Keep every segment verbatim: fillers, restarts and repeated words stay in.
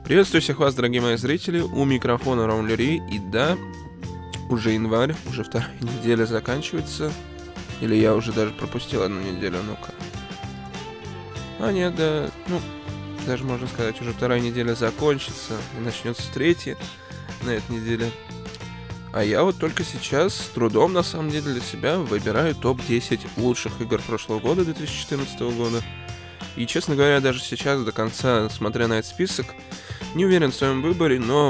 Приветствую всех вас, дорогие мои зрители, у микрофона Раунлери, и да, уже январь, уже вторая неделя заканчивается, или я уже даже пропустил одну неделю, ну-ка. А нет, да, ну, даже можно сказать, уже вторая неделя закончится, и начнется третья на этой неделе. А я вот только сейчас с трудом, на самом деле, для себя выбираю топ десять лучших игр прошлого года, две тысячи четырнадцатого года. И, честно говоря, даже сейчас, до конца, смотря на этот список, не уверен в своем выборе, но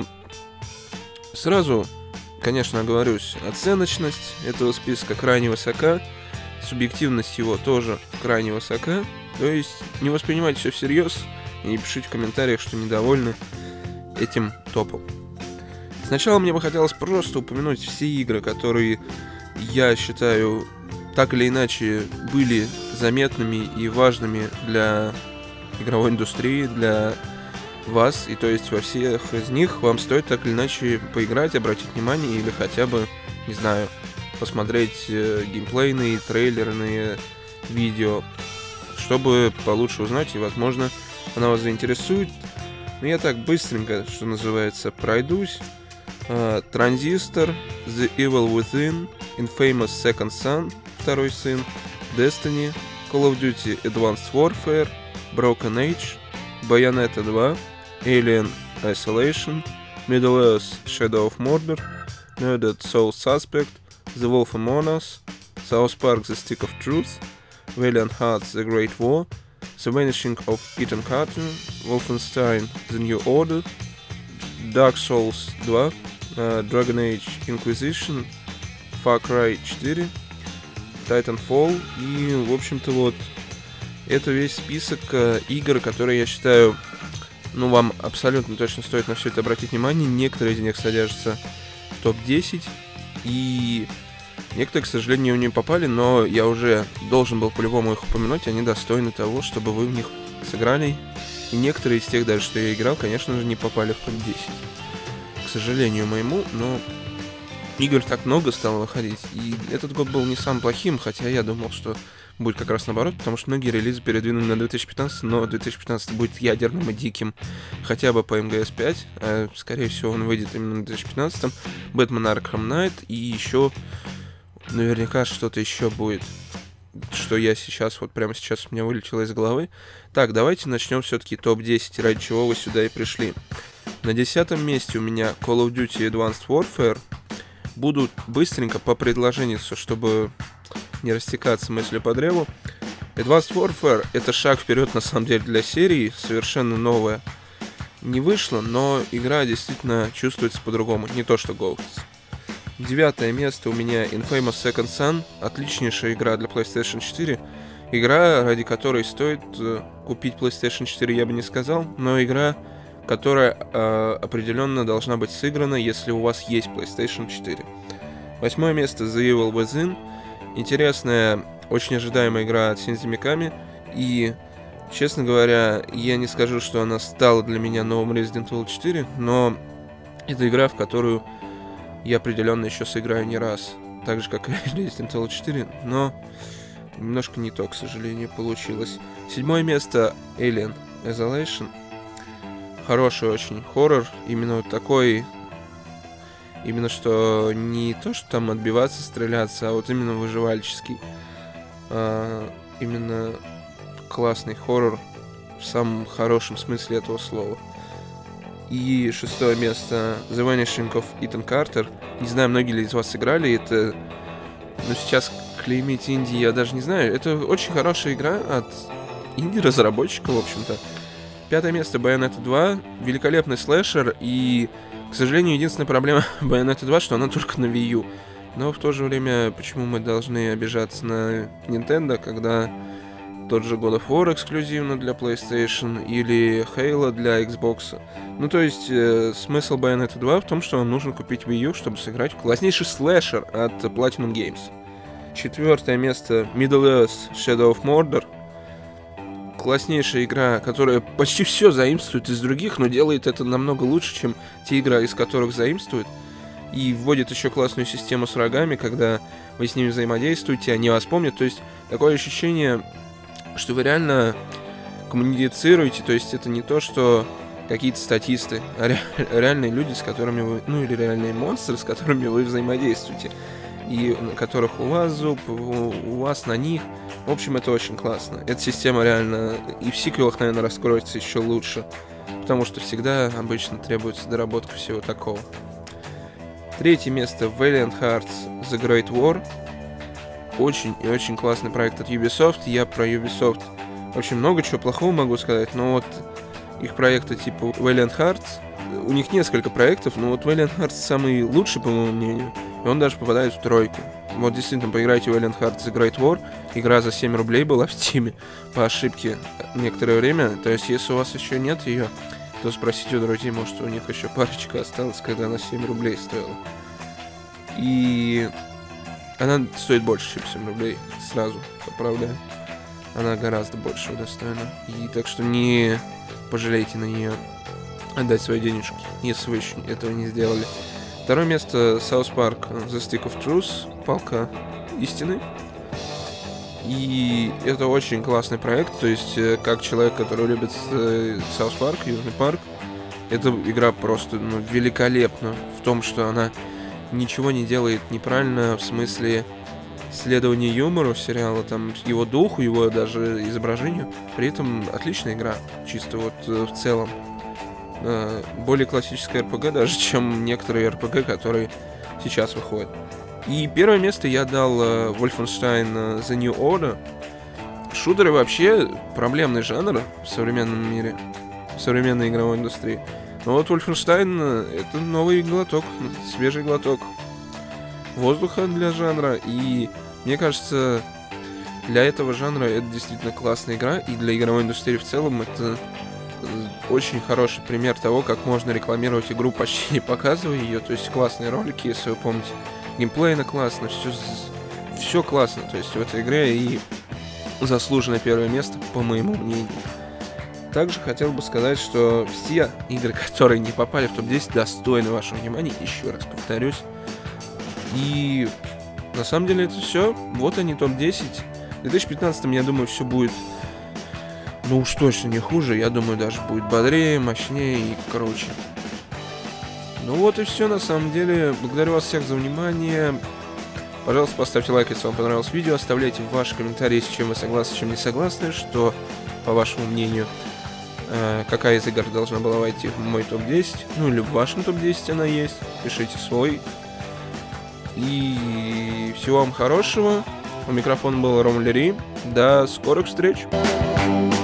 сразу, конечно, оговорюсь, оценочность этого списка крайне высока, субъективность его тоже крайне высока, то есть не воспринимайте все всерьез и не пишите в комментариях, что недовольны этим топом. Сначала мне бы хотелось просто упомянуть все игры, которые я считаю так или иначе были заметными и важными для игровой индустрии, для вас, и то есть во всех из них вам стоит так или иначе поиграть, обратить внимание или хотя бы, не знаю, посмотреть э, геймплейные, трейлерные видео, чтобы получше узнать, и, возможно, она вас заинтересует. Но я так быстренько, что называется, пройдусь. Транзистор, The Evil Within, Infamous Second Son, второй сын, Destiny, Call of Duty Advanced Warfare, Broken Age, Bayonetta два, Alien Isolation, Middle-earth Shadow of Mordor, Murdered Soul Suspect, The Wolf Among Us, South Park The Stick of Truth, Valiant Hearts The Great War, The Vanishing of Ethan Carter, Wolfenstein The New Order, Dark Souls два, uh, Dragon Age Inquisition, Far Cry четыре, Titanfall, и, в общем-то, вот, это весь список uh, игр, которые я считаю, ну, вам абсолютно точно стоит на все это обратить внимание. Некоторые из них содержатся в топ десять, и некоторые, к сожалению, не попали, но я уже должен был по-любому их упомянуть, они достойны того, чтобы вы в них сыграли. И некоторые из тех, даже что я играл, конечно же, не попали в топ десять. К сожалению моему, но игр так много стало выходить, и этот год был не самым плохим, хотя я думал, что будет как раз наоборот, потому что многие релизы передвинули на две тысячи пятнадцатый, но две тысячи пятнадцатый будет ядерным и диким хотя бы по эм джи эс пять, а скорее всего он выйдет именно в две тысячи пятнадцатом. Batman Arkham Knight и еще наверняка что-то еще будет, что я сейчас, вот прямо сейчас у меня вылетело из головы. Так, давайте начнем все-таки топ десять, ради чего вы сюда и пришли. На десятом месте у меня Call of Duty Advanced Warfare. Буду быстренько по предложению, чтобы не растекаться мыслью по древу. Advanced Warfare — это шаг вперед, на самом деле, для серии, совершенно новая. Не вышло, но игра действительно чувствуется по-другому, не то что Ghosts. Девятое место у меня Infamous Second Son, отличнейшая игра для PlayStation четыре. Игра, ради которой стоит э, купить PlayStation четыре, я бы не сказал, но игра, которая э, определенно должна быть сыграна, если у вас есть PlayStation четыре. Восьмое место The Evil Within. Интересная, очень ожидаемая игра от Shinji Mikami, и, честно говоря, я не скажу, что она стала для меня новым Resident Evil четыре, но это игра, в которую я определенно еще сыграю не раз, так же, как и Resident Evil четыре, но немножко не то, к сожалению, получилось. Седьмое место Alien Isolation. Хороший очень хоррор, именно вот такой, именно что не то, что там отбиваться, стреляться, а вот именно выживальческий. А, именно классный хоррор в самом хорошем смысле этого слова. И шестое место The Vanishing of Ethan Carter. Не знаю, многие ли из вас сыграли это, но сейчас клеймить инди я даже не знаю. Это очень хорошая игра от инди-разработчика, в общем-то. Пятое место Bayonetta два. Великолепный слэшер, и, к сожалению, единственная проблема Bayonetta два, что она только на Wii U. Но в то же время, почему мы должны обижаться на Nintendo, когда тот же God of War эксклюзивно для PlayStation или Halo для Xbox. Ну, то есть, э, смысл Bayonetta два в том, что вам нужно купить Wii U, чтобы сыграть в класснейший слэшер от Platinum Games. Четвертое место Middle-earth Shadow of Mordor. Класснейшая игра, которая почти все заимствует из других, но делает это намного лучше, чем те игры, из которых заимствуют. И вводит еще классную систему с врагами, когда вы с ними взаимодействуете, они вас помнят. То есть, такое ощущение, что вы реально коммуницируете, то есть это не то, что какие-то статисты, а ре реальные люди, с которыми вы, ну или реальные монстры, с которыми вы взаимодействуете, и на которых у вас зуб, у вас на них. В общем, это очень классно. Эта система реально и в сиквелах, наверное, раскроется еще лучше, потому что всегда обычно требуется доработка всего такого. Третье место — Valiant Hearts The Great War. Очень и очень классный проект от Ubisoft. Я про Ubisoft очень много чего плохого могу сказать, но вот их проекты типа Valiant Hearts, у них несколько проектов, но вот Valiant Hearts самый лучший, по моему мнению, и он даже попадает в тройку. Вот действительно, поиграйте в Valiant Hearts The Great War. Игра за семь рублей была в Steam по ошибке некоторое время. То есть, если у вас еще нет ее, то спросите у друзей, может, у них еще парочка осталась, когда она семь рублей стоила. И она стоит больше, чем семь рублей, сразу поправляю. Она гораздо большего достойна. И так что не пожалейте на нее отдать свои денежки, если вы еще этого не сделали. Второе место — South Park The Stick of Truth, палка истины. И это очень классный проект, то есть как человек, который любит South Park, Южный парк, эта игра просто ну, великолепна в том, что она ничего не делает неправильно в смысле следования юмору сериала, там, его духу, его даже изображению. При этом отличная игра, чисто вот в целом. Более классическая эр пи джи даже, чем некоторые эр пи джи, которые сейчас выходят. И первое место я дал Wolfenstein The New Order. Шутеры вообще проблемный жанр в современном мире, в современной игровой индустрии. Но вот Wolfenstein — это новый глоток, свежий глоток воздуха для жанра. И мне кажется, для этого жанра это действительно классная игра. И для игровой индустрии в целом это очень хороший пример того, как можно рекламировать игру, почти не показывая ее. То есть классные ролики, если вы помните. Геймплейно классно, все, все классно. То есть в этой игре и заслуженное первое место, по моему мнению. Также хотел бы сказать, что все игры, которые не попали в топ десять, достойны вашего внимания. Еще раз повторюсь. И на самом деле это все. Вот они, топ десять. В две тысячи пятнадцатом, я думаю, все будет, ну уж точно не хуже. Я думаю, даже будет бодрее, мощнее и круче. Ну вот и все, на самом деле. Благодарю вас всех за внимание. Пожалуйста, поставьте лайк, если вам понравилось видео. Оставляйте ваши комментарии, с чем вы согласны, с чем не согласны. Что, по вашему мнению, э, какая из игр должна была войти в мой топ десять. Ну или в вашем топ десять она есть. Пишите свой. И всего вам хорошего. У микрофона был Ром Лери. До скорых встреч.